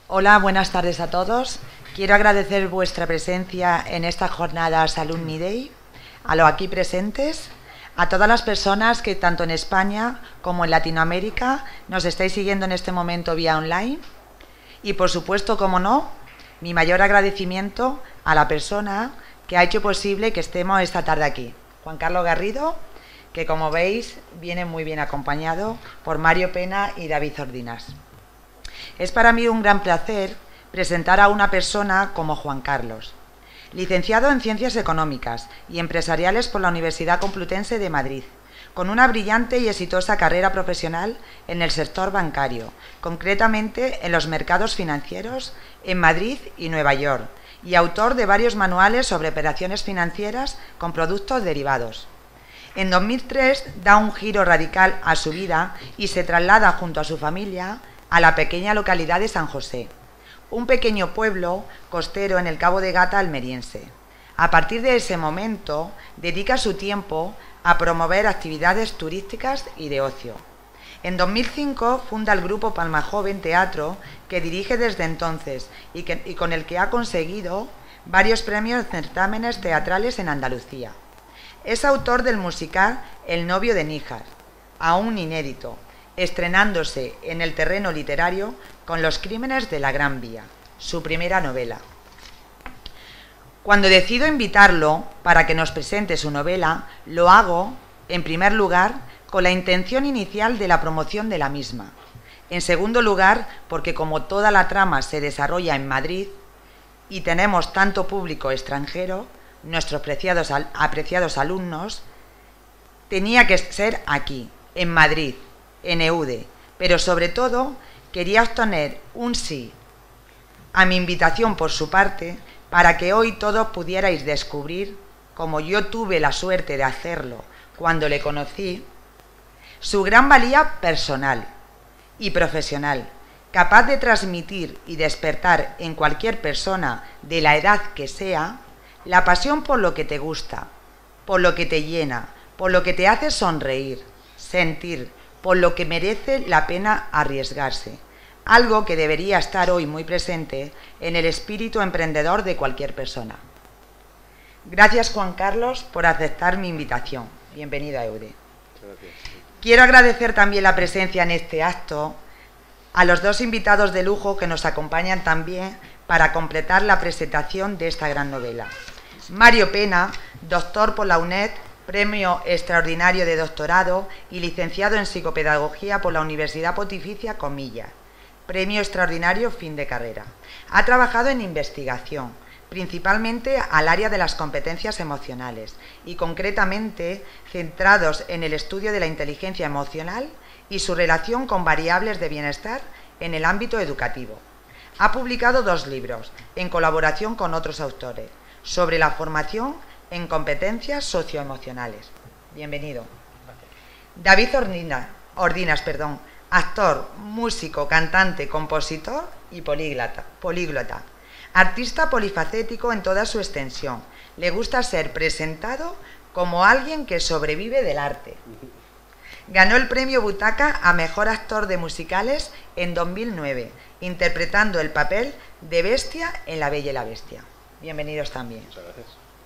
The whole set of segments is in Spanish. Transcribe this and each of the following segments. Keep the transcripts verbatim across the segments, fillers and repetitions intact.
Hola, buenas tardes a todos. Quiero agradecer vuestra presencia en esta jornada Alumni Day, a los aquí presentes, a todas las personas que tanto en España como en Latinoamérica nos estáis siguiendo en este momento vía online y, por supuesto, como no, mi mayor agradecimiento a la persona que ha hecho posible que estemos esta tarde aquí, Juan Carlos Garrido, que como veis viene muy bien acompañado por Mario Pena y David Ordinas. Es para mí un gran placer presentar a una persona como Juan Carlos, licenciado en Ciencias Económicas y Empresariales por la Universidad Complutense de Madrid, con una brillante y exitosa carrera profesional en el sector bancario, concretamente en los mercados financieros en Madrid y Nueva York, y autor de varios manuales sobre operaciones financieras con productos derivados. En dos mil tres da un giro radical a su vida y se traslada junto a su familia a la pequeña localidad de San José, un pequeño pueblo costero en el Cabo de Gata almeriense. A partir de ese momento, dedica su tiempo a promover actividades turísticas y de ocio. En dos mil cinco funda el grupo Palma Joven Teatro, que dirige desde entonces y, que, y con el que ha conseguido varios premios en certámenes teatrales en Andalucía. Es autor del musical El novio de Níjar, aún inédito, estrenándose en el terreno literario con Los crímenes de la Gran Vía, su primera novela. Cuando decido invitarlo para que nos presente su novela, lo hago, en primer lugar, con la intención inicial de la promoción de la misma. En segundo lugar, porque como toda la trama se desarrolla en Madrid y tenemos tanto público extranjero, nuestros apreciados, apreciados alumnos, tenía que ser aquí, en Madrid, en EUDE, pero sobre todo quería obtener un sí a mi invitación por su parte para que hoy todos pudierais descubrir, como yo tuve la suerte de hacerlo cuando le conocí, su gran valía personal y profesional, capaz de transmitir y despertar en cualquier persona de la edad que sea la pasión por lo que te gusta, por lo que te llena, por lo que te hace sonreír, sentir, por lo que merece la pena arriesgarse, algo que debería estar hoy muy presente en el espíritu emprendedor de cualquier persona. Gracias, Juan Carlos, por aceptar mi invitación. Bienvenido a EUDE. Quiero agradecer también la presencia en este acto a los dos invitados de lujo que nos acompañan también para completar la presentación de esta gran novela. Mario Pena, doctor por la UNED, Premio Extraordinario de Doctorado y licenciado en Psicopedagogía por la Universidad Pontificia Comillas. Premio Extraordinario Fin de Carrera. Ha trabajado en investigación, principalmente al área de las competencias emocionales y concretamente centrados en el estudio de la inteligencia emocional y su relación con variables de bienestar en el ámbito educativo. Ha publicado dos libros, en colaboración con otros autores, sobre la formación en competencias socioemocionales. Bienvenido. David Ordinas, Ordinas perdón, actor, músico, cantante, compositor y políglota, políglota. Artista polifacético en toda su extensión. Le gusta ser presentado como alguien que sobrevive del arte. Ganó el premio Butaca a Mejor Actor de Musicales en dos mil nueve, interpretando el papel de Bestia en La Bella y la Bestia. Bienvenidos también. Muchas gracias.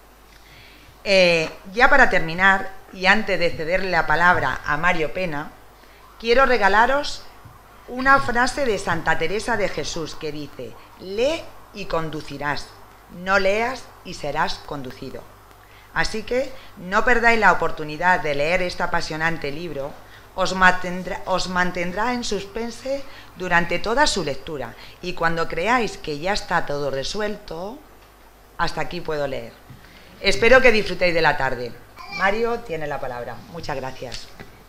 Eh, ya para terminar, y antes de cederle la palabra a Mario Pena, quiero regalaros una frase de Santa Teresa de Jesús que dice: lee y conducirás, no leas y serás conducido. Así que no perdáis la oportunidad de leer este apasionante libro, os mantendrá, os mantendrá en suspense durante toda su lectura y cuando creáis que ya está todo resuelto, hasta aquí puedo leer. Espero que disfrutéis de la tarde. Mario tiene la palabra. Muchas gracias.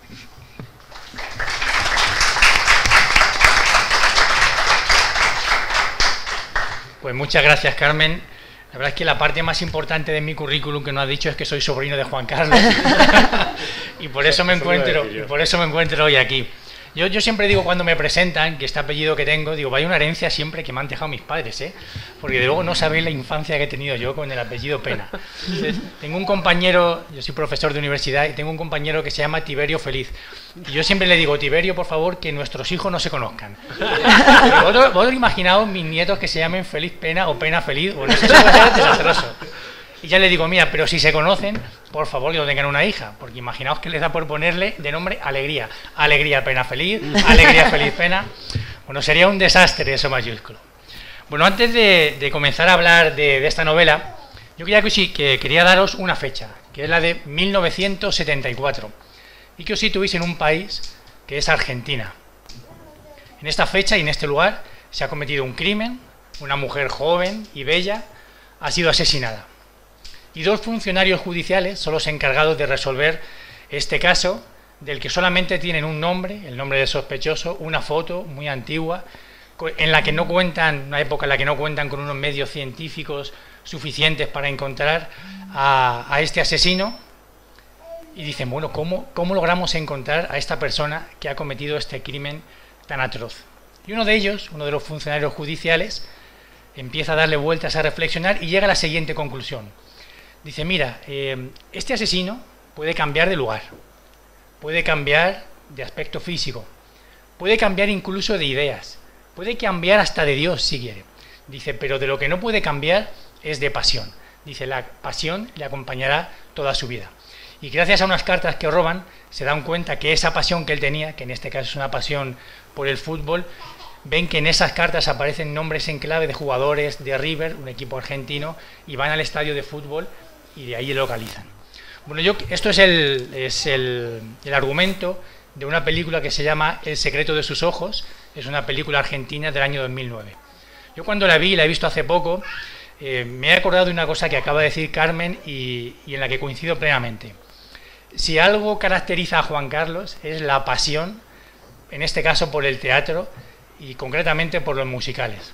Pues muchas gracias, Carmen. La verdad es que la parte más importante de mi currículum que no has dicho es que soy sobrino de Juan Carlos y por eso me encuentro, y por eso me encuentro hoy aquí. Yo, yo siempre digo cuando me presentan que este apellido que tengo, digo, vaya una herencia siempre que me han dejado mis padres, ¿eh? Porque de luego no sabéis la infancia que he tenido yo con el apellido Pena. Entonces, tengo un compañero, yo soy profesor de universidad, y tengo un compañero que se llama Tiberio Feliz. Y yo siempre le digo, Tiberio, por favor, que nuestros hijos no se conozcan. Pero vosotros, vosotros imaginaos mis nietos que se llamen Feliz Pena o Pena Feliz, bueno, eso va a ser desastroso. Y ya le digo, mira, pero si se conocen, por favor que no tengan una hija, porque imaginaos que les da por ponerle de nombre Alegría. Alegría, Pena Feliz, Alegría, Feliz Pena. Bueno, sería un desastre eso mayúsculo. Bueno, antes de, de comenzar a hablar de, de esta novela, yo quería que, sí, que quería daros una fecha, que es la de mil novecientos setenta y cuatro, y que os situéis en un país que es Argentina. En esta fecha y en este lugar se ha cometido un crimen, una mujer joven y bella ha sido asesinada. Y dos funcionarios judiciales son los encargados de resolver este caso, del que solamente tienen un nombre, el nombre del sospechoso, una foto muy antigua, en la que no cuentan, una época en la que no cuentan con unos medios científicos suficientes para encontrar a, a este asesino, y dicen, bueno, ¿cómo, ¿cómo logramos encontrar a esta persona que ha cometido este crimen tan atroz? Y uno de ellos, uno de los funcionarios judiciales, empieza a darle vueltas a reflexionar y llega a la siguiente conclusión. Dice, mira, eh, este asesino puede cambiar de lugar, puede cambiar de aspecto físico, puede cambiar incluso de ideas, puede cambiar hasta de Dios si quiere. Dice, pero de lo que no puede cambiar es de pasión. Dice, la pasión le acompañará toda su vida. Y gracias a unas cartas que roban, se dan cuenta que esa pasión que él tenía, que en este caso es una pasión por el fútbol, ven que en esas cartas aparecen nombres en clave de jugadores de River, un equipo argentino, y van al estadio de fútbol y de ahí lo localizan. Bueno, yo, esto es, el, es el, el argumento de una película que se llama El secreto de sus ojos, es una película argentina del año dos mil nueve. Yo cuando la vi, la he visto hace poco, eh, me he acordado de una cosa que acaba de decir Carmen y, y en la que coincido plenamente. Si algo caracteriza a Juan Carlos es la pasión, en este caso por el teatro y concretamente por los musicales.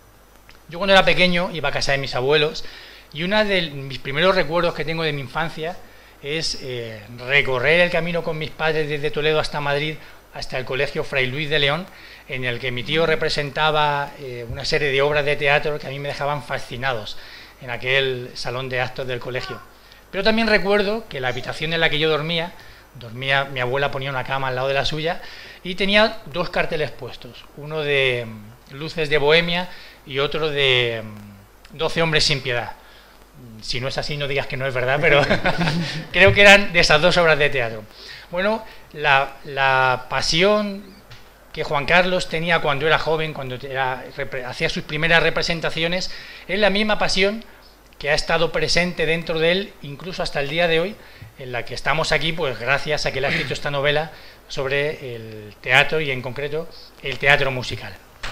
Yo cuando era pequeño iba a casa de mis abuelos y uno de mis primeros recuerdos que tengo de mi infancia es eh, recorrer el camino con mis padres desde Toledo hasta Madrid, hasta el colegio Fray Luis de León, en el que mi tío representaba eh, una serie de obras de teatro que a mí me dejaban fascinados en aquel salón de actos del colegio. Pero también recuerdo que la habitación en la que yo dormía, dormía, mi abuela ponía una cama al lado de la suya y tenía dos carteles puestos, uno de Luces de Bohemia y otro de doce hombres sin piedad. Si no es así, no digas que no es verdad, pero creo que eran de esas dos obras de teatro. Bueno, la, la pasión que Juan Carlos tenía cuando era joven, cuando era, hacía sus primeras representaciones, es la misma pasión que ha estado presente dentro de él, incluso hasta el día de hoy, en la que estamos aquí, pues gracias a que él ha escrito esta novela sobre el teatro y en concreto el teatro musical.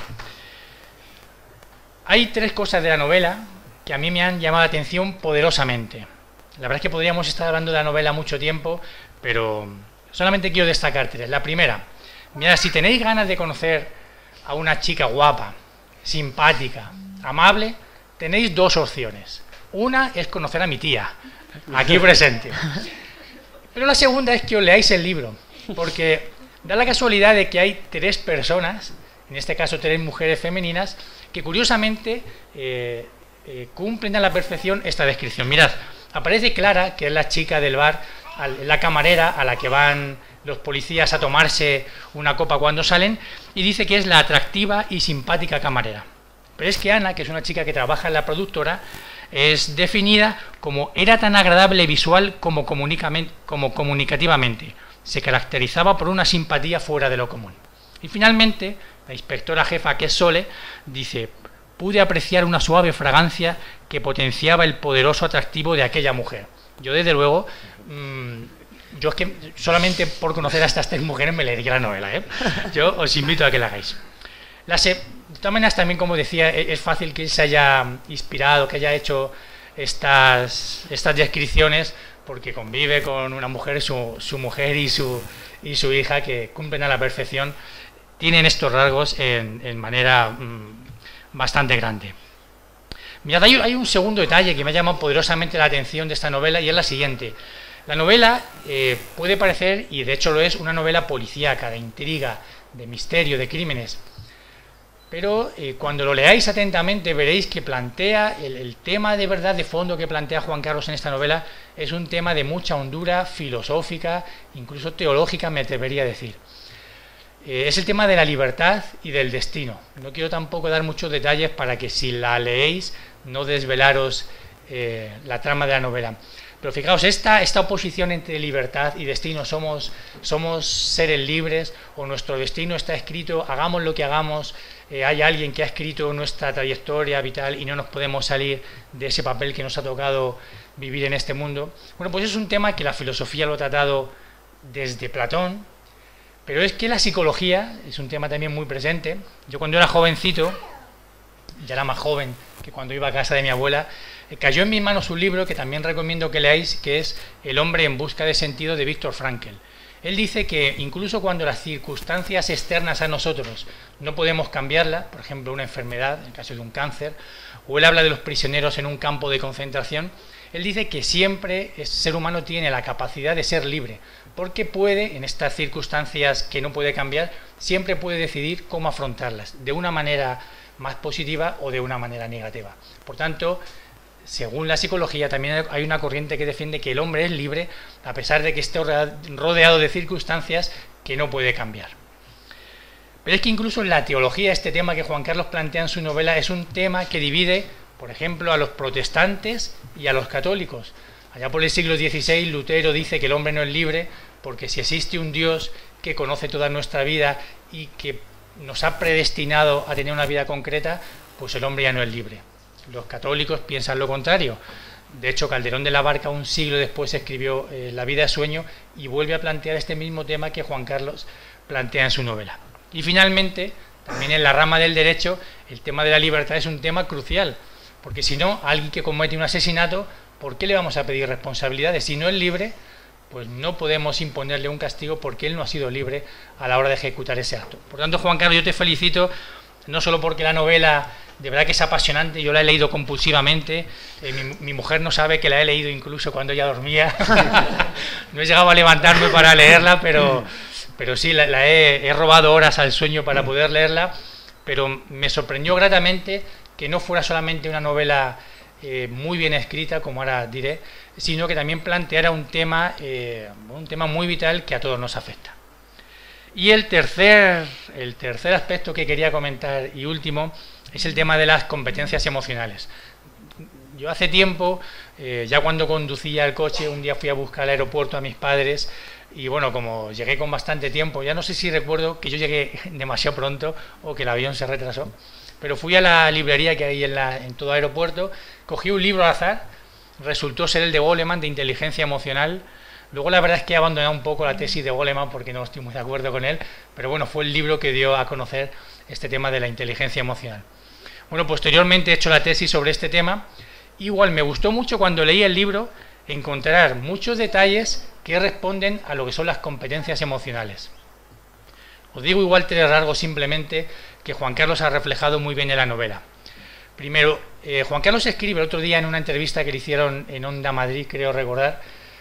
Hay tres cosas de la novela que a mí me han llamado la atención poderosamente. La verdad es que podríamos estar hablando de la novela mucho tiempo, pero solamente quiero destacar tres. La primera, mira, si tenéis ganas de conocer a una chica guapa, simpática, amable, tenéis dos opciones. Una es conocer a mi tía, aquí presente. Pero la segunda es que os leáis el libro, porque da la casualidad de que hay tres personas, en este caso tres mujeres femeninas, que curiosamente eh, eh, cumplen a la perfección esta descripción. Mirad, aparece Clara, que es la chica del bar, la camarera a la que van los policías a tomarse una copa cuando salen, y dice que es la atractiva y simpática camarera. Pero es que Ana, que es una chica que trabaja en la productora, es definida como era tan agradable visual como, como comunicativamente. Se caracterizaba por una simpatía fuera de lo común. Y finalmente, la inspectora jefa, que es Sole, dice: pude apreciar una suave fragancia que potenciaba el poderoso atractivo de aquella mujer. Yo, desde luego, mmm, yo es que solamente por conocer a estas tres mujeres me leería la novela, ¿eh? Yo os invito a que la hagáis. La se De todas maneras, también, como decía, es fácil que se haya inspirado, que haya hecho estas, estas descripciones, porque convive con una mujer, su, su mujer y su, y su hija, que cumplen a la perfección, tienen estos rasgos en, en manera mmm, bastante grande. Mirad, hay, hay un segundo detalle que me ha llamado poderosamente la atención de esta novela, y es la siguiente. La novela eh, puede parecer, y de hecho lo es, una novela policíaca, de intriga, de misterio, de crímenes. Pero eh, cuando lo leáis atentamente veréis que plantea, el, el tema de verdad de fondo que plantea Juan Carlos en esta novela es un tema de mucha hondura filosófica, incluso teológica me atrevería a decir. Eh, es el tema de la libertad y del destino. No quiero tampoco dar muchos detalles para que si la leéis no desvelaros eh, la trama de la novela. Pero fijaos, esta, esta oposición entre libertad y destino, somos, somos seres libres o nuestro destino está escrito, hagamos lo que hagamos, eh, hay alguien que ha escrito nuestra trayectoria vital y no nos podemos salir de ese papel que nos ha tocado vivir en este mundo. Bueno, pues es un tema que la filosofía lo ha tratado desde Platón, pero es que la psicología es un tema también muy presente. Yo cuando era jovencito, ya era más joven que cuando iba a casa de mi abuela, cayó en mis manos un libro que también recomiendo que leáis, que es El hombre en busca de sentido, de Viktor Frankl. Él dice que incluso cuando las circunstancias externas a nosotros no podemos cambiarlas, por ejemplo una enfermedad, en el caso de un cáncer, o él habla de los prisioneros en un campo de concentración, él dice que siempre el ser humano tiene la capacidad de ser libre, porque puede, en estas circunstancias que no puede cambiar, siempre puede decidir cómo afrontarlas, de una manera más positiva o de una manera negativa. Por tanto, según la psicología, también hay una corriente que defiende que el hombre es libre a pesar de que esté rodeado de circunstancias que no puede cambiar. Pero es que incluso en la teología, este tema que Juan Carlos plantea en su novela es un tema que divide, por ejemplo, a los protestantes y a los católicos. Allá por el siglo dieciséis, Lutero dice que el hombre no es libre porque si existe un Dios que conoce toda nuestra vida y que nos ha predestinado a tener una vida concreta, pues el hombre ya no es libre. Los católicos piensan lo contrario. De hecho, Calderón de la Barca, un siglo después, escribió eh, La vida es sueño y vuelve a plantear este mismo tema que Juan Carlos plantea en su novela. Y finalmente, también en la rama del derecho, el tema de la libertad es un tema crucial, porque si no, alguien que comete un asesinato, ¿por qué le vamos a pedir responsabilidades? Si no es libre, pues no podemos imponerle un castigo porque él no ha sido libre a la hora de ejecutar ese acto. Por tanto, Juan Carlos, yo te felicito, no solo porque la novela de verdad que es apasionante, yo la he leído compulsivamente, eh, mi, mi mujer no sabe que la he leído incluso cuando ella dormía, no he llegado a levantarme para leerla, pero, pero sí, la, la he, he robado horas al sueño para poder leerla, pero me sorprendió gratamente que no fuera solamente una novela eh, muy bien escrita, como ahora diré, sino que también planteara un tema, eh, un tema muy vital que a todos nos afecta. Y el tercer, el tercer aspecto que quería comentar y último es el tema de las competencias emocionales. Yo hace tiempo, eh, ya cuando conducía el coche, un día fui a buscar al aeropuerto a mis padres y bueno, como llegué con bastante tiempo, ya no sé si recuerdo que yo llegué demasiado pronto o que el avión se retrasó, pero fui a la librería que hay en, la, en todo aeropuerto, cogí un libro al azar, resultó ser el de Goleman, de inteligencia emocional. Luego la verdad es que he abandonado un poco la tesis de Goleman porque no estoy muy de acuerdo con él, pero bueno, fue el libro que dio a conocer este tema de la inteligencia emocional. Bueno, posteriormente he hecho la tesis sobre este tema. Igual me gustó mucho cuando leí el libro encontrar muchos detalles que responden a lo que son las competencias emocionales. Os digo igual tres rasgos simplemente que Juan Carlos ha reflejado muy bien en la novela. Primero, eh, Juan Carlos escribe el otro día en una entrevista que le hicieron en Onda Madrid, creo recordar,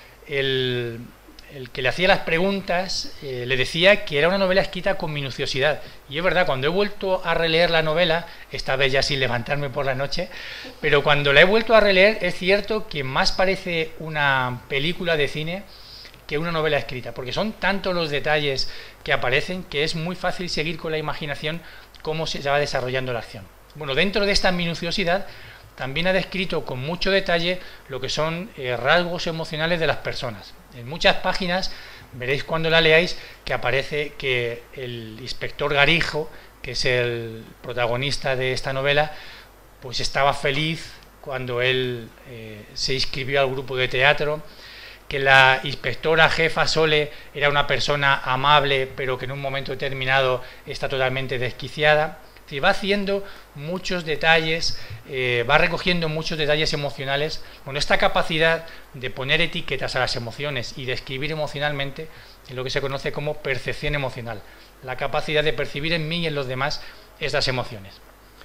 el, el que le hacía las preguntas eh, le decía que era una novela escrita con minuciosidad. Y es verdad, cuando he vuelto a releer la novela, esta vez ya sin levantarme por la noche, pero cuando la he vuelto a releer es cierto que más parece una película de cine que una novela escrita, porque son tantos los detalles que aparecen que es muy fácil seguir con la imaginación cómo se va desarrollando la acción. Bueno, dentro de esta minuciosidad también ha descrito con mucho detalle lo que son eh, rasgos emocionales de las personas. En muchas páginas veréis cuando la leáis que aparece que el inspector Garijo, que es el protagonista de esta novela, pues estaba feliz cuando él eh, se inscribió al grupo de teatro, que la inspectora jefa Sole era una persona amable, pero que en un momento determinado está totalmente desquiciada. Es decir, va haciendo muchos detalles, eh, va recogiendo muchos detalles emocionales. Bueno, esta capacidad de poner etiquetas a las emociones y de escribir emocionalmente es lo que se conoce como percepción emocional. La capacidad de percibir en mí y en los demás estas emociones.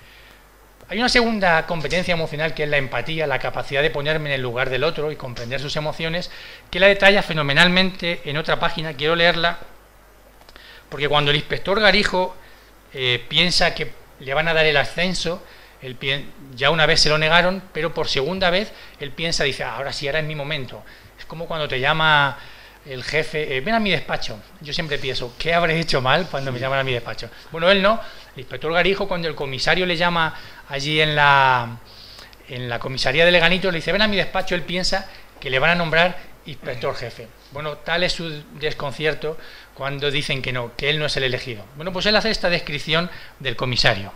Hay una segunda competencia emocional que es la empatía, la capacidad de ponerme en el lugar del otro y comprender sus emociones, que la detalla fenomenalmente en otra página. Quiero leerla Porque cuando el inspector Garijo eh, piensa que le van a dar el ascenso, él ya una vez se lo negaron, pero por segunda vez él piensa, dice, ah, ahora sí, ahora es mi momento. Es como cuando te llama el jefe, eh, ven a mi despacho. Yo siempre pienso, ¿qué habré hecho mal cuando me llaman a mi despacho? Bueno, él no. El inspector Garijo, cuando el comisario le llama allí en la, en la comisaría de Leganito, le dice, ven a mi despacho, él piensa que le van a nombrar inspector jefe. Bueno, tal es su desconcierto cuando dicen que no, que él no es el elegido. Bueno, pues él hace esta descripción del comisario.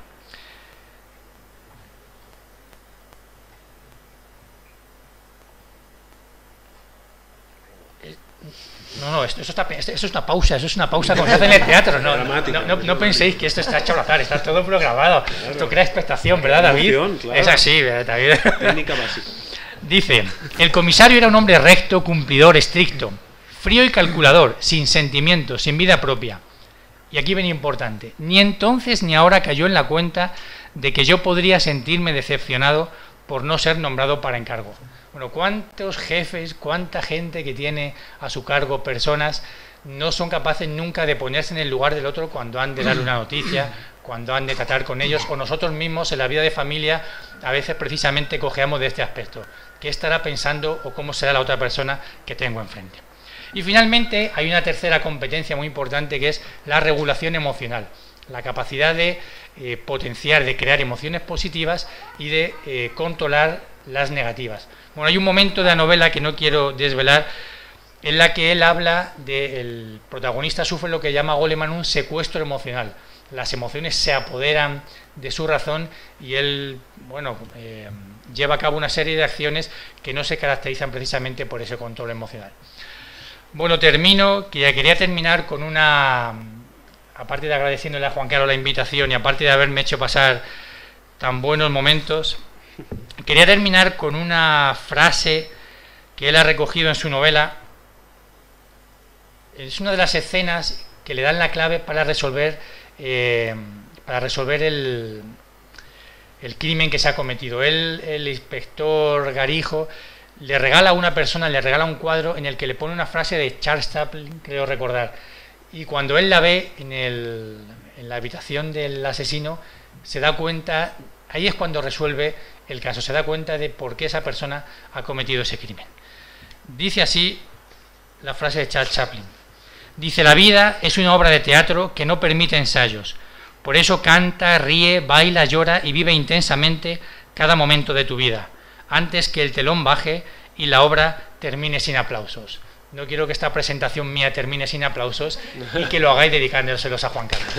No, no, esto, esto, está, esto es una pausa, eso es una pausa como se hace en el teatro. No, no, no, no penséis que esto está hecho al azar, está todo programado. Claro. Esto crea expectación, ¿verdad, David? Emoción, claro. Es así, ¿verdad, David? Técnica básica. Dice, el comisario era un hombre recto, cumplidor, estricto, frío y calculador, sin sentimientos, sin vida propia. Y aquí viene importante, ni entonces ni ahora cayó en la cuenta de que yo podría sentirme decepcionado por no ser nombrado para encargo. Bueno, ¿cuántos jefes, cuánta gente que tiene a su cargo personas no son capaces nunca de ponerse en el lugar del otro cuando han de darle una noticia, cuando han de tratar con ellos, o nosotros mismos en la vida de familia a veces precisamente cojeamos de este aspecto? ¿Qué estará pensando o cómo será la otra persona que tengo enfrente? Y finalmente hay una tercera competencia muy importante que es la regulación emocional, la capacidad de eh, potenciar, de crear emociones positivas y de eh, controlar las negativas. Bueno, hay un momento de la novela que no quiero desvelar, en la que él habla del protagonista sufre lo que llama Goleman un secuestro emocional. Las emociones se apoderan de su razón y él, bueno, eh, lleva a cabo una serie de acciones que no se caracterizan precisamente por ese control emocional. Bueno, termino, que ya quería terminar con una, aparte de agradeciéndole a Juan Carlos la invitación y aparte de haberme hecho pasar tan buenos momentos, quería terminar con una frase que él ha recogido en su novela. Es una de las escenas que le dan la clave para resolver, eh, para resolver el, el crimen que se ha cometido. Él, el inspector Garijo, le regala a una persona, le regala un cuadro en el que le pone una frase de Charles Chaplin, creo recordar. Y cuando él la ve en, el, en la habitación del asesino, se da cuenta, ahí es cuando resuelve el caso, se da cuenta de por qué esa persona ha cometido ese crimen. Dice así la frase de Charles Chaplin. Dice, la vida es una obra de teatro que no permite ensayos. Por eso canta, ríe, baila, llora y vive intensamente cada momento de tu vida, antes que el telón baje y la obra termine sin aplausos. No quiero que esta presentación mía termine sin aplausos y que lo hagáis dedicándoselos a Juan Carlos.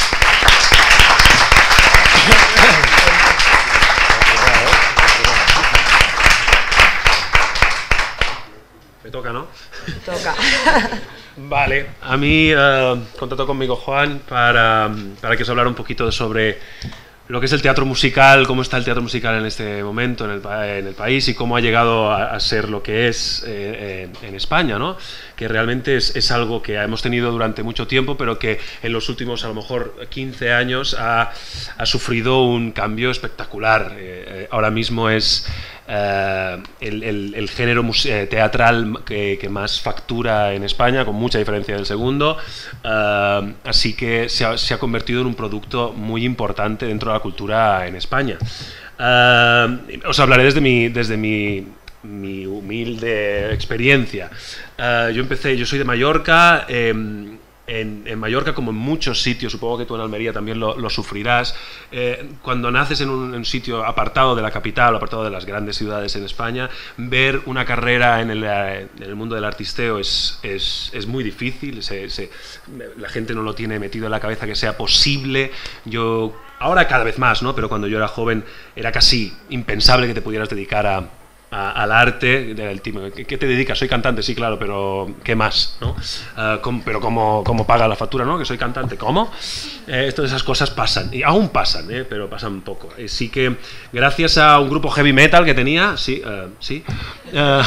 Me toca, ¿no? Toca. Vale, a mí uh, contactó conmigo Juan para, para que os hablara un poquito sobre lo que es el teatro musical, cómo está el teatro musical en este momento en el, en el país y cómo ha llegado a, a ser lo que es eh, en, en España, ¿no? Que realmente es, es algo que hemos tenido durante mucho tiempo, pero que en los últimos, a lo mejor, quince años ha, ha sufrido un cambio espectacular. Eh, ahora mismo es eh, el, el, el género teatral que, que más factura en España, con mucha diferencia del segundo, eh, así que se ha, se ha convertido en un producto muy importante dentro de la cultura en España. Uh, os hablaré desde mi, desde mi, mi humilde experiencia. Uh, yo empecé, yo soy de Mallorca. Eh, en, en Mallorca, como en muchos sitios, supongo que tú en Almería también lo, lo sufrirás, eh, cuando naces en un, en un sitio apartado de la capital o apartado de las grandes ciudades en España, ver una carrera en el, en el mundo del artisteo es, es, es muy difícil. Se, se, la gente no lo tiene metido en la cabeza que sea posible. Yo ahora cada vez más, ¿no? Pero cuando yo era joven era casi impensable que te pudieras dedicar a, a, al arte. Del tipo, ¿qué te dedicas? Soy cantante, sí, claro, pero ¿qué más? ¿No? Uh, com, pero ¿cómo, ¿cómo paga la factura? ¿No? Que soy cantante. ¿Cómo? Eh, todas esas cosas pasan, y aún pasan, ¿eh? Pero pasan poco. Así que gracias a un grupo heavy metal que tenía, sí, uh, sí, uh,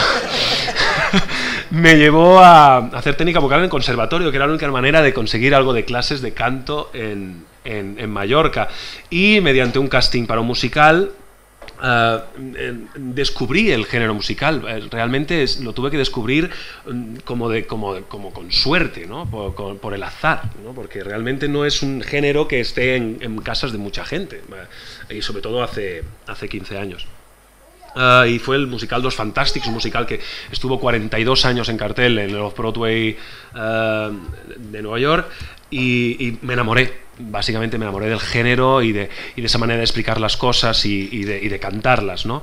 me llevó a hacer técnica vocal en el conservatorio, que era la única manera de conseguir algo de clases de canto en En, en Mallorca, y mediante un casting para un musical Uh, descubrí el género musical. Realmente es, lo tuve que descubrir como, de, como, como con suerte, ¿no? por, con, por el azar, ¿no? Porque realmente no es un género que esté en, en casas de mucha gente, y sobre todo hace, hace quince años. Uh, y fue el musical Dos Fantàstics, un musical que estuvo cuarenta y dos años en cartel en el Off-Broadway uh, de Nueva York, y, y me enamoré. Básicamente me enamoré del género y de, y de esa manera de explicar las cosas y, y, de, y de cantarlas, ¿no?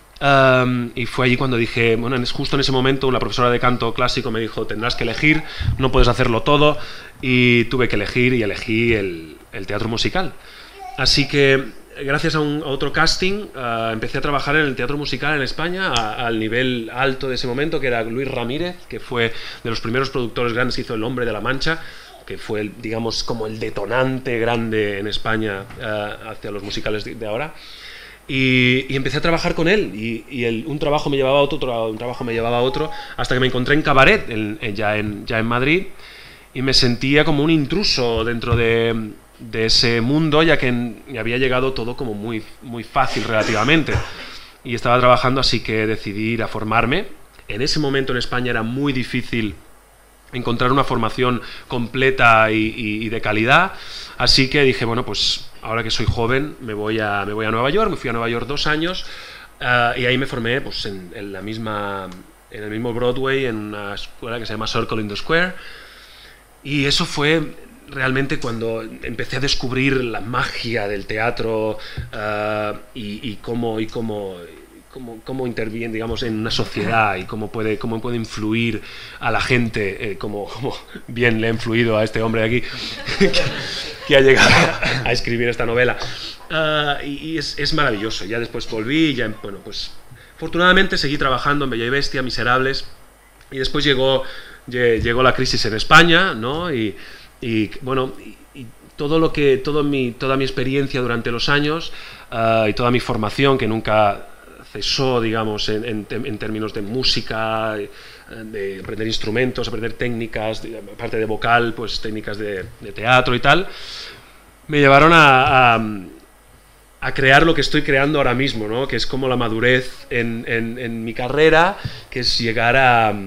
Um, y fue allí cuando dije, bueno, justo en ese momento una profesora de canto clásico me dijo, tendrás que elegir, no puedes hacerlo todo, y tuve que elegir y elegí el, el teatro musical. Así que gracias a, un, a otro casting uh, empecé a trabajar en el teatro musical en España a, al nivel alto de ese momento, que era Luis Ramírez, que fue de los primeros productores grandes que hizo El Hombre de la Mancha, que fue, el, digamos, como el detonante grande en España uh, hacia los musicales de, de ahora. Y, y empecé a trabajar con él, y, y el, un trabajo me llevaba a otro, otro, un trabajo me llevaba a otro, hasta que me encontré en Cabaret, en, en, ya, en, ya en Madrid, y me sentía como un intruso dentro de, de ese mundo, ya que en, me había llegado todo como muy, muy fácil relativamente. Y estaba trabajando, así que decidí ir a formarme. En ese momento en España era muy difícil encontrar una formación completa y, y, y de calidad, así que dije, bueno, pues ahora que soy joven me voy a, me voy a Nueva York. Me fui a Nueva York dos años uh, y ahí me formé pues, en, en, la misma, en el mismo Broadway, en una escuela que se llama Circle in the Square, y eso fue realmente cuando empecé a descubrir la magia del teatro uh, y, y cómo... Y cómo Cómo, cómo interviene, digamos, en una sociedad y cómo puede, cómo puede influir a la gente, eh, como, como bien le ha influido a este hombre de aquí que, que ha llegado a escribir esta novela. Uh, y y es, es maravilloso. Ya después volví, ya, bueno, pues afortunadamente seguí trabajando en Bella y Bestia, Miserables, y después llegó, llegó la crisis en España, ¿no? Y, y bueno, y, y todo lo que, todo mi, toda mi experiencia durante los años uh, y toda mi formación, que nunca cesó, digamos, en, en, en términos de música, de aprender instrumentos, aprender técnicas, de, aparte de vocal, pues técnicas de, de teatro y tal, me llevaron a, a, a crear lo que estoy creando ahora mismo, ¿no? Que es como la madurez en, en, en mi carrera, que es llegar a, a,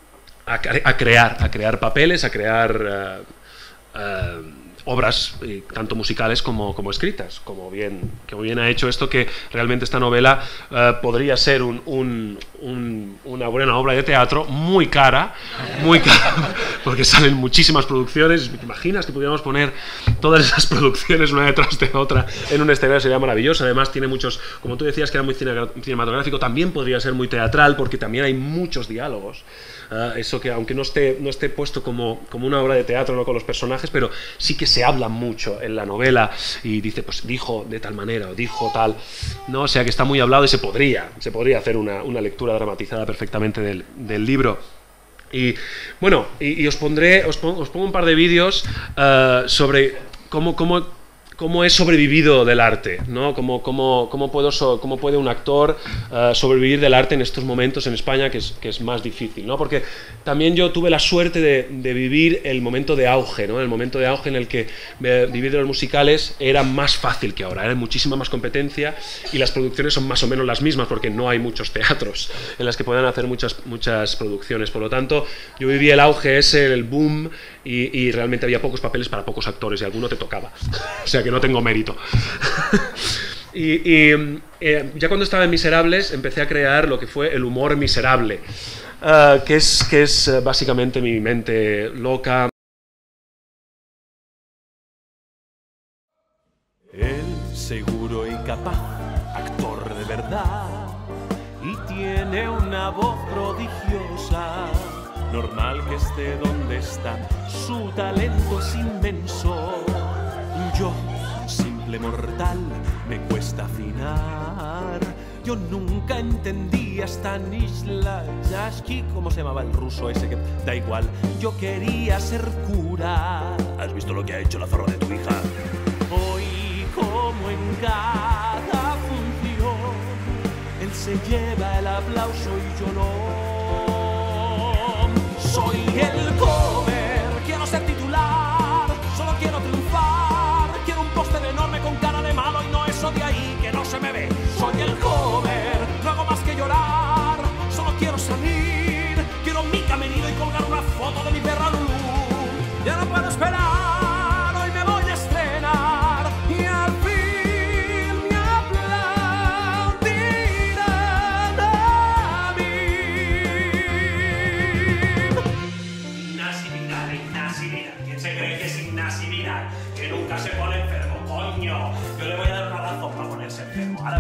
a crear, a crear papeles, a crear uh, uh, obras, eh, tanto musicales como, como escritas, como bien, como bien ha hecho esto, que realmente esta novela eh, podría ser un, un, un, una buena obra de teatro, muy cara, muy cara, porque salen muchísimas producciones. ¿Te imaginas que pudiéramos poner todas esas producciones una detrás de otra en un escenario? Sería maravilloso. Además tiene muchos, como tú decías que era muy cinematográfico, también podría ser muy teatral, porque también hay muchos diálogos. Uh, eso que aunque no esté, no esté puesto como, como una obra de teatro, no con los personajes, pero sí que se habla mucho en la novela y dice, pues dijo de tal manera o dijo tal, ¿no? O sea que está muy hablado y se podría, se podría hacer una, una lectura dramatizada perfectamente del, del libro. Y bueno, y, y os pondré, os pongo, os pongo un par de vídeos uh, sobre cómo, cómo cómo he sobrevivido del arte, ¿no? Cómo, cómo, cómo, puedo so, cómo puede un actor uh, sobrevivir del arte en estos momentos en España, que es, que es más difícil, ¿no? Porque también yo tuve la suerte de, de vivir el momento de auge, ¿no? El momento de auge en el que eh, vivir de los musicales era más fácil que ahora, era muchísima más competencia y las producciones son más o menos las mismas porque no hay muchos teatros en las que puedan hacer muchas, muchas producciones. Por lo tanto, yo viví el auge ese, el boom, y, y realmente había pocos papeles para pocos actores y alguno te tocaba. O sea que no tengo mérito. y y eh, ya cuando estaba en Miserables empecé a crear lo que fue el humor miserable, uh, que es, que es uh, básicamente mi mente loca. El seguro y capaz, actor de verdad, y tiene una voz prodigiosa. Normal que esté donde está, su talento es inmenso. Yo, simple mortal, me cuesta afinar. Yo nunca entendí a Stanislavski, ¿cómo se llamaba el ruso ese? Que da igual, yo quería ser cura. ¿Has visto lo que ha hecho la zorra de tu hija? Hoy, como en cada función, él se lleva el aplauso y yo no. Soy el cover, quiero ser titular, solo quiero triunfar. Quiero un póster enorme con cara de malo y no eso de ahí que no se me ve. Soy el cover.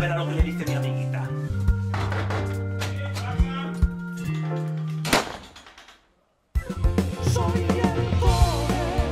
ver a lo que le dice mi amiguita. Soy el poder.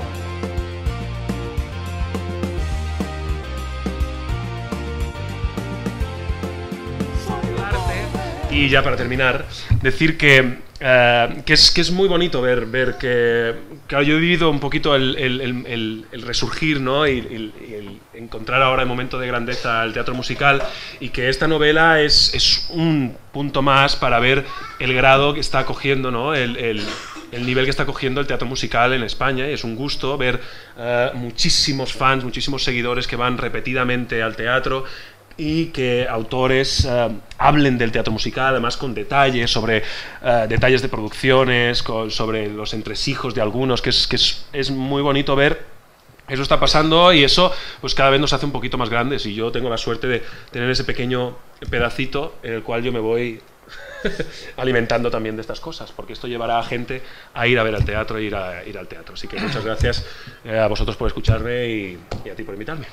Y ya para terminar, decir que, eh, que, es, que es muy bonito ver, ver que, claro, yo he vivido un poquito el, el, el, el resurgir, ¿no? y, y, y el encontrar ahora el momento de grandeza al teatro musical, y que esta novela es, es un punto más para ver el grado que está cogiendo, ¿no? el, el, el nivel que está cogiendo el teatro musical en España, y es un gusto ver uh, muchísimos fans, muchísimos seguidores que van repetidamente al teatro, y que autores uh, hablen del teatro musical, además con detalles sobre uh, detalles de producciones, con, sobre los entresijos de algunos, que, es, que es, es muy bonito ver. Eso está pasando, y eso pues cada vez nos hace un poquito más grandes, y yo tengo la suerte de tener ese pequeño pedacito en el cual yo me voy alimentando también de estas cosas, porque esto llevará a gente a ir a ver al teatro, ir, a, ir al teatro. Así que muchas gracias eh, a vosotros por escucharme, y, y a ti por invitarme.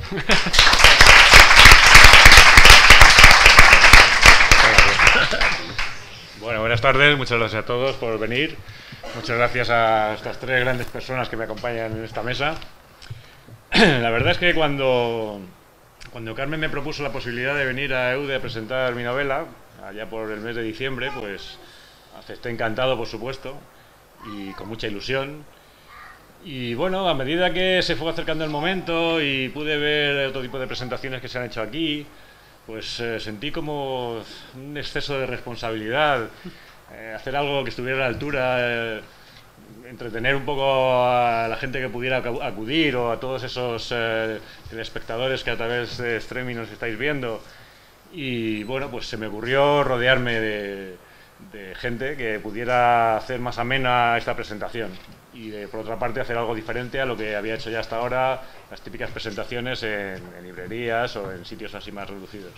Bueno, buenas tardes, muchas gracias a todos por venir. Muchas gracias a estas tres grandes personas que me acompañan en esta mesa. La verdad es que cuando, cuando Carmen me propuso la posibilidad de venir a EUDE a presentar mi novela, allá por el mes de diciembre, pues acepté encantado, por supuesto, y con mucha ilusión. Y bueno, a medida que se fue acercando el momento y pude ver otro tipo de presentaciones que se han hecho aquí, pues eh, sentí como un exceso de responsabilidad, eh, hacer algo que estuviera a la altura, eh, entretener un poco a la gente que pudiera acudir, o a todos esos eh, espectadores que a través de streaming nos estáis viendo. Y bueno, pues se me ocurrió rodearme de, de gente que pudiera hacer más amena esta presentación, y de, por otra parte, hacer algo diferente a lo que había hecho ya hasta ahora, las típicas presentaciones en, en librerías o en sitios así más reducidos.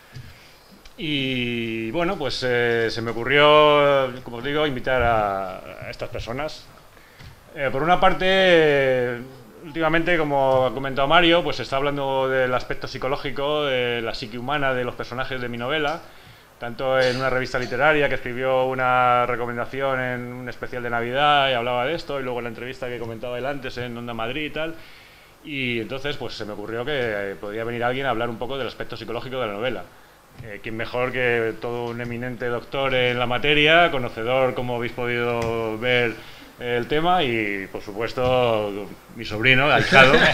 Y bueno, pues eh, se me ocurrió, como os digo, invitar a, a estas personas. Eh, por una parte, eh, últimamente, como ha comentado Mario, pues se está hablando del aspecto psicológico, de la psique humana de los personajes de mi novela, tanto en una revista literaria que escribió una recomendación en un especial de Navidad y hablaba de esto, y luego en la entrevista que comentaba él antes en Onda Madrid y tal. Y entonces pues se me ocurrió que podía venir alguien a hablar un poco del aspecto psicológico de la novela. Eh, ¿Quién mejor que todo un eminente doctor en la materia, conocedor, como habéis podido ver, el tema, y por supuesto mi sobrino, ahijado, ¿eh?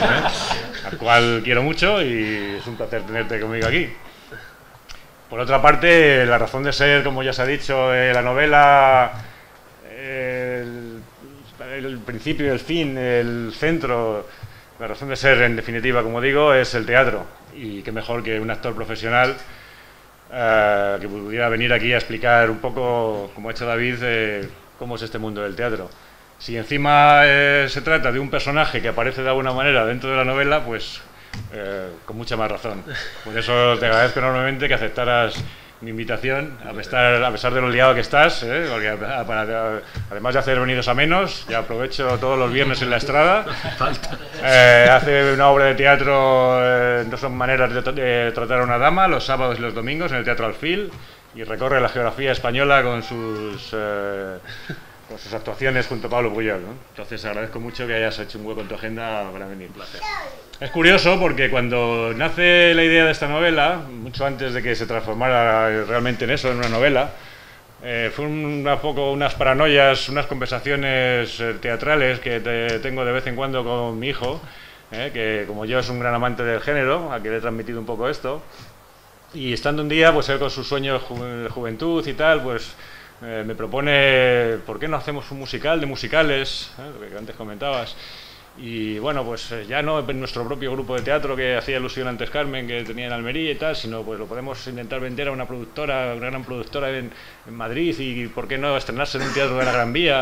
al cual quiero mucho, y es un placer tenerte conmigo aquí. Por otra parte, la razón de ser, como ya se ha dicho, eh, la novela, eh, el, el principio y el fin, el centro, la razón de ser, en definitiva, como digo, es el teatro. Y qué mejor que un actor profesional eh, que pudiera venir aquí a explicar un poco, como ha hecho David, eh, cómo es este mundo del teatro. Si encima eh, se trata de un personaje que aparece de alguna manera dentro de la novela, pues eh, con mucha más razón. Por eso te agradezco enormemente que aceptaras mi invitación, a pesar, a pesar de lo liado que estás, ¿eh? Porque a, para, además de hacer venidos a menos, ya aprovecho todos los viernes en la Estrada. Eh, hace una obra de teatro, eh, no son maneras de, de tratar a una dama, los sábados y los domingos en el Teatro Alfil, y recorre la geografía española con sus, eh, con sus actuaciones junto a Pablo Puyol, ¿no? Entonces agradezco mucho que hayas hecho un hueco en tu agenda para venir. Placer. Es curioso porque cuando nace la idea de esta novela, mucho antes de que se transformara realmente en eso, en una novela, eh, fue un poco unas paranoias, unas conversaciones eh, teatrales que te, tengo de vez en cuando con mi hijo, eh, que como yo es un gran amante del género, a quien le he transmitido un poco esto, y estando un día, pues él con sus sueños de juventud y tal, pues eh, me propone, ¿por qué no hacemos un musical de musicales? ¿Eh? Lo que antes comentabas. Y bueno, pues ya no en nuestro propio grupo de teatro que hacía ilusión antes Carmen, que tenía en Almería y tal, sino pues lo podemos intentar vender a una productora, una gran productora en, en Madrid, y por qué no estrenarse en un teatro de la Gran Vía.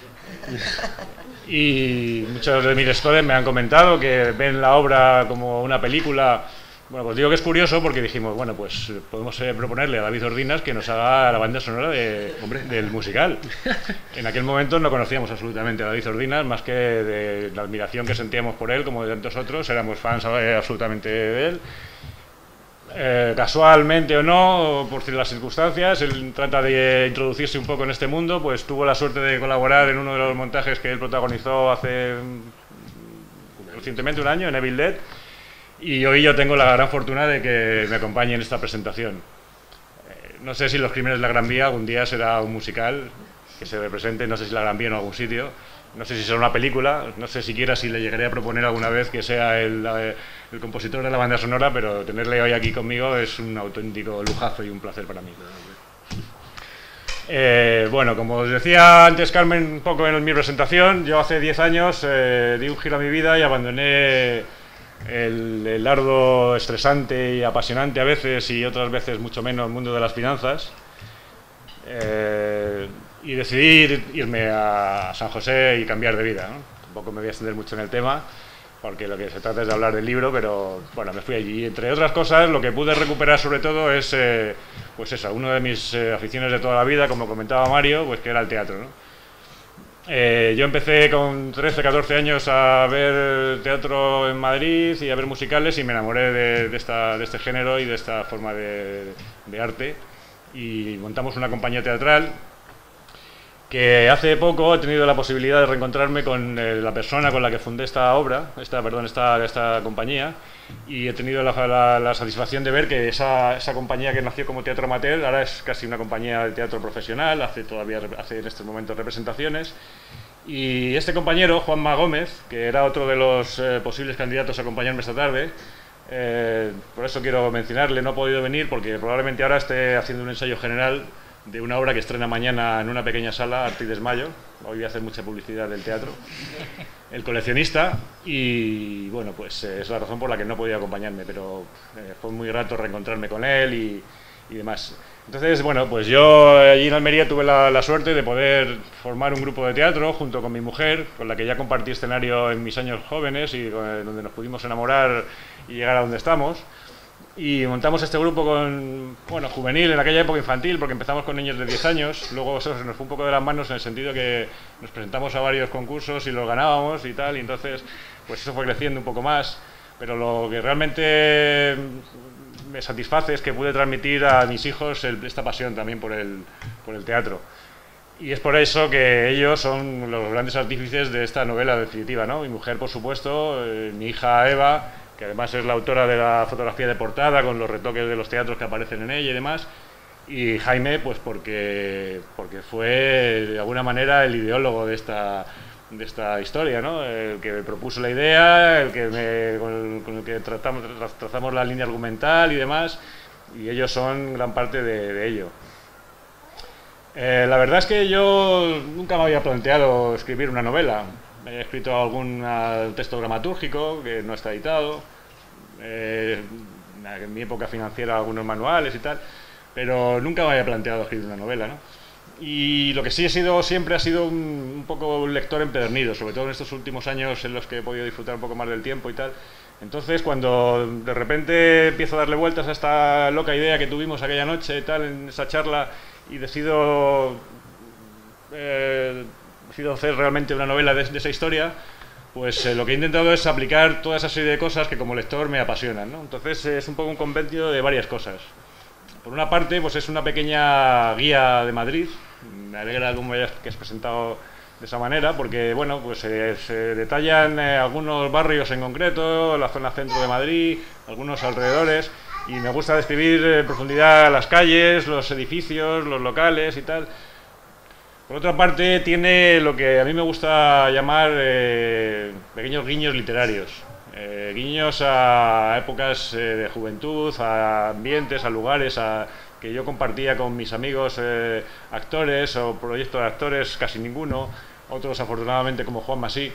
Y muchos de mis lectores me han comentado que ven la obra como una película. Bueno, pues digo que es curioso porque dijimos, bueno, pues podemos eh, proponerle a David Ordinas que nos haga la banda sonora de, hombre, del musical. En aquel momento no conocíamos absolutamente a David Ordinas, más que de la admiración que sentíamos por él, como de tantos otros, éramos fans eh, absolutamente de él. eh, casualmente o no, por las circunstancias, él trata de introducirse un poco en este mundo, pues tuvo la suerte de colaborar en uno de los montajes que él protagonizó hace recientemente un año, en Evil Dead, y hoy yo tengo la gran fortuna de que me acompañe en esta presentación. Eh, no sé si Los Crímenes de la Gran Vía algún día será un musical que se represente, no sé si la Gran Vía en algún sitio, no sé si será una película, no sé siquiera si le llegaré a proponer alguna vez que sea el, el compositor de la banda sonora, pero tenerle hoy aquí conmigo es un auténtico lujazo y un placer para mí. Eh, bueno, como os decía antes Carmen un poco en mi presentación, yo hace diez años eh, di un giro a mi vida y abandoné el, el arduo, estresante y apasionante a veces y otras veces mucho menos mundo de las finanzas. Eh, y decidí irme a San José y cambiar de vida, ¿no? Tampoco me voy a extender mucho en el tema, porque lo que se trata es de hablar del libro, pero bueno, me fui allí. Y entre otras cosas, lo que pude recuperar sobre todo es, eh, pues esa, una de mis eh, aficiones de toda la vida, como comentaba Mario, pues que era el teatro, ¿no? Eh, yo empecé con trece, catorce años a ver teatro en Madrid y a ver musicales y me enamoré de, de, esta, de este género y de esta forma de, de arte. Y montamos una compañía teatral que hace poco he tenido la posibilidad de reencontrarme con eh, la persona con la que fundé esta obra, esta, perdón, esta, esta compañía, y he tenido la, la, la satisfacción de ver que esa, esa compañía que nació como teatro amateur ahora es casi una compañía de teatro profesional, hace todavía hace en estos momentos representaciones. Y este compañero, Juanma Gómez, que era otro de los eh, posibles candidatos a acompañarme esta tarde, eh, por eso quiero mencionarle, no ha podido venir porque probablemente ahora esté haciendo un ensayo general de una obra que estrena mañana en una pequeña sala, Arte y Desmayo. Hoy voy a hacer mucha publicidad del teatro. El coleccionista, y bueno, pues eh, es la razón por la que no podía acompañarme, pero eh, fue muy grato reencontrarme con él y, y demás. Entonces, bueno, pues yo allí en Almería tuve la, la suerte de poder formar un grupo de teatro junto con mi mujer, con la que ya compartí escenario en mis años jóvenes y con, donde nos pudimos enamorar y llegar a donde estamos. Y montamos este grupo con, bueno, juvenil, en aquella época infantil, porque empezamos con niños de diez años, luego eso se nos fue un poco de las manos en el sentido que nos presentamos a varios concursos y los ganábamos y tal, y entonces pues eso fue creciendo un poco más, pero lo que realmente me satisface es que pude transmitir a mis hijos el, esta pasión también por el, por el teatro. Y es por eso que ellos son los grandes artífices de esta novela definitiva, ¿no? Mi mujer, por supuesto, eh, mi hija Eva, que además es la autora de la fotografía de portada con los retoques de los teatros que aparecen en ella y demás, y Jaime, pues porque, porque fue de alguna manera el ideólogo de esta, de esta historia, ¿no? El que me propuso la idea, el que me, con, el, con el que tratamos, trazamos la línea argumental y demás, y ellos son gran parte de, de ello. Eh, la verdad es que yo nunca me había planteado escribir una novela. He escrito algún uh, texto dramatúrgico que no está editado, eh, en mi época financiera algunos manuales y tal, pero nunca me había planteado escribir una novela, ¿no? Y lo que sí he sido siempre ha sido un, un poco un lector empedernido, sobre todo en estos últimos años en los que he podido disfrutar un poco más del tiempo y tal. Entonces, cuando de repente empiezo a darle vueltas a esta loca idea que tuvimos aquella noche y tal, en esa charla, y decido... Eh, decido hacer realmente una novela de, de esa historia, pues eh, lo que he intentado es aplicar toda esa serie de cosas que como lector me apasionan, ¿no? Entonces eh, es un poco un compendio de varias cosas. Por una parte, pues es una pequeña guía de Madrid. Me alegra que me hayas presentado de esa manera, porque bueno, pues eh, se detallan eh, algunos barrios en concreto, la zona centro de Madrid, algunos alrededores, y me gusta describir en profundidad las calles, los edificios, los locales y tal. Por otra parte, tiene lo que a mí me gusta llamar eh, pequeños guiños literarios. Eh, guiños a épocas eh, de juventud, a ambientes, a lugares a, que yo compartía con mis amigos eh, actores o proyectos de actores, casi ninguno, otros afortunadamente como Juanma sí.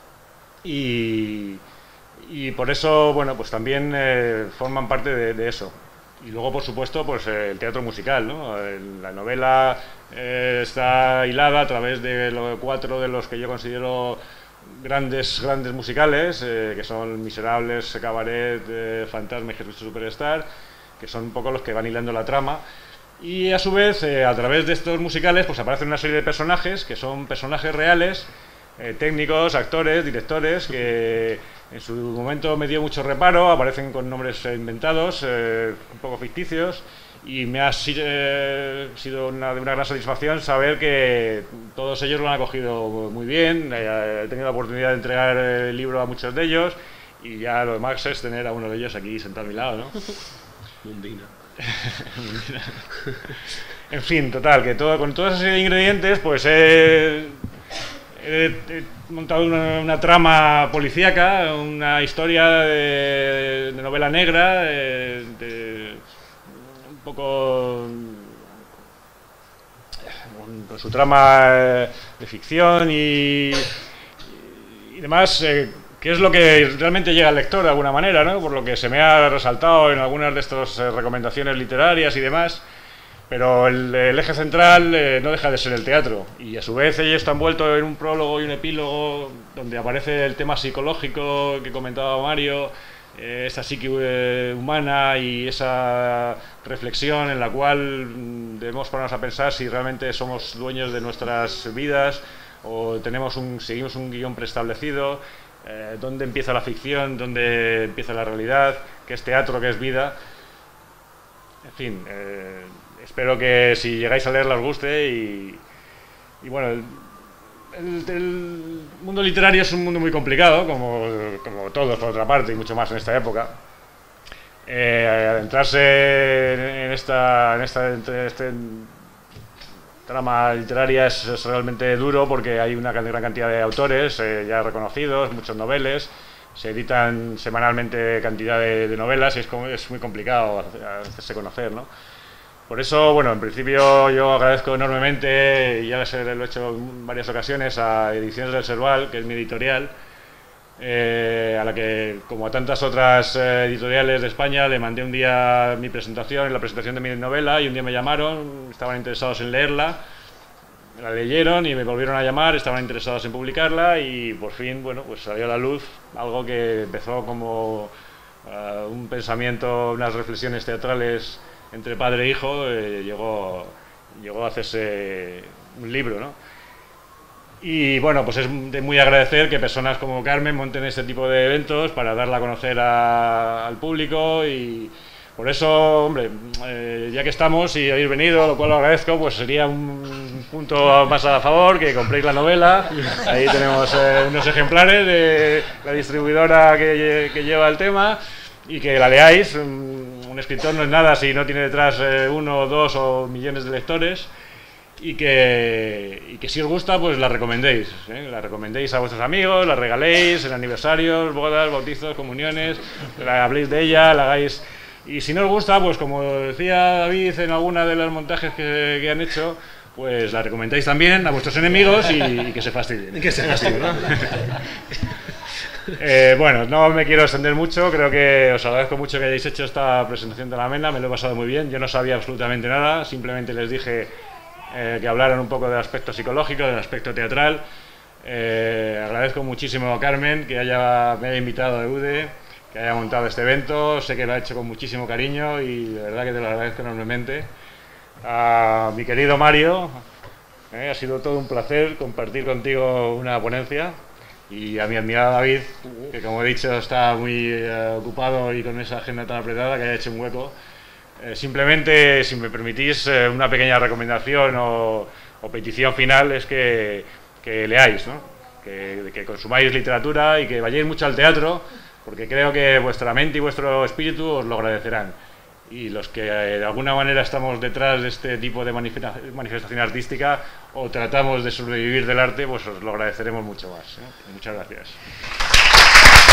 Y, y por eso, bueno, pues también eh, forman parte de, de eso. Y luego, por supuesto, pues el teatro musical, ¿no? La novela eh, está hilada a través de los cuatro de los que yo considero grandes grandes musicales, eh, que son Miserables, Cabaret, eh, Fantasma y Jesucristo Superstar, que son un poco los que van hilando la trama. Y a su vez, eh, a través de estos musicales, pues aparecen una serie de personajes que son personajes reales, eh, técnicos, actores, directores, que en su momento me dio mucho reparo, aparecen con nombres inventados, eh, un poco ficticios, y me ha si, eh, sido una, de una gran satisfacción saber que todos ellos lo han acogido muy bien. Eh, he tenido la oportunidad de entregar el libro a muchos de ellos, y ya lo demás es tener a uno de ellos aquí sentado a mi lado, ¿no? Mundina. En fin, total, que todo, con toda esa serie de ingredientes, pues he, he, he montado una, una trama policíaca, una historia de, de novela negra, de, de un poco con su trama de ficción y, y demás. Eh, ¿Qué es lo que realmente llega al lector de alguna manera, ¿no? Por lo que se me ha resaltado en algunas de estas eh, recomendaciones literarias y demás, pero el, el eje central eh, no deja de ser el teatro, y a su vez ello está envuelto en un prólogo y un epílogo donde aparece el tema psicológico que comentaba Mario, eh, esa psique eh, humana y esa reflexión en la cual mm, debemos ponernos a pensar si realmente somos dueños de nuestras vidas o tenemos un, seguimos un guión preestablecido. Eh, dónde empieza la ficción, dónde empieza la realidad, qué es teatro, qué es vida. En fin, eh, espero que si llegáis a leerla os guste y, y bueno, el, el, el mundo literario es un mundo muy complicado, como, como todos por otra parte, y mucho más en esta época. Eh, adentrarse en, en esta, en esta en este trama literaria es, es realmente duro porque hay una gran cantidad de autores eh, ya reconocidos, muchos noveles, se editan semanalmente cantidad de, de novelas y es, como, es muy complicado hacerse conocer, ¿no? Por eso, bueno, en principio yo agradezco enormemente, y ya lo he hecho en varias ocasiones, a Ediciones del Serval, que es mi editorial, eh, a la que, como a tantas otras eh, editoriales de España, le mandé un día mi presentación, la presentación de mi novela, y un día me llamaron, estaban interesados en leerla, la leyeron y me volvieron a llamar, estaban interesados en publicarla, y por fin, bueno, pues salió a la luz algo que empezó como uh, un pensamiento, unas reflexiones teatrales entre padre e hijo, eh, llegó, llegó a hacerse un libro, ¿no? Y bueno, pues es de muy agradecer que personas como Carmen monten este tipo de eventos para darla a conocer a, al público, y por eso, hombre, eh, ya que estamos y habéis venido, lo cual lo agradezco, pues sería un punto más a favor que compréis la novela. Ahí tenemos eh, unos ejemplares de la distribuidora que, que lleva el tema, y que la leáis. Un, un escritor no es nada si no tiene detrás eh, uno, dos o millones de lectores. Y que, y que si os gusta, pues la recomendéis, ¿eh? La recomendéis a vuestros amigos, la regaléis en aniversarios, bodas, bautizos, comuniones, la habléis de ella, la hagáis. Y si no os gusta, pues como decía David en alguna de los montajes que, que han hecho, pues la recomendáis también a vuestros enemigos y, y que se fastidien. Que se fastidien, ¿no? eh, bueno, no me quiero extender mucho, creo que os agradezco mucho que hayáis hecho esta presentación tan amena, me lo he pasado muy bien, yo no sabía absolutamente nada, simplemente les dije Eh, que hablaran un poco del aspecto psicológico, del aspecto teatral. Eh, agradezco muchísimo a Carmen que haya, me haya invitado a EUDE, que haya montado este evento, sé que lo ha hecho con muchísimo cariño y de verdad que te lo agradezco enormemente. A mi querido Mario, eh, ha sido todo un placer compartir contigo una ponencia, y a mi admirado David, que como he dicho está muy eh, ocupado y con esa agenda tan apretada, que haya hecho un hueco. Eh, simplemente, si me permitís, eh, una pequeña recomendación o, o petición final es que, que leáis, ¿no? que, que consumáis literatura y que vayáis mucho al teatro, porque creo que vuestra mente y vuestro espíritu os lo agradecerán. Y los que eh, de alguna manera estamos detrás de este tipo de manifestación artística o tratamos de sobrevivir del arte, pues os lo agradeceremos mucho más, ¿eh? Muchas gracias.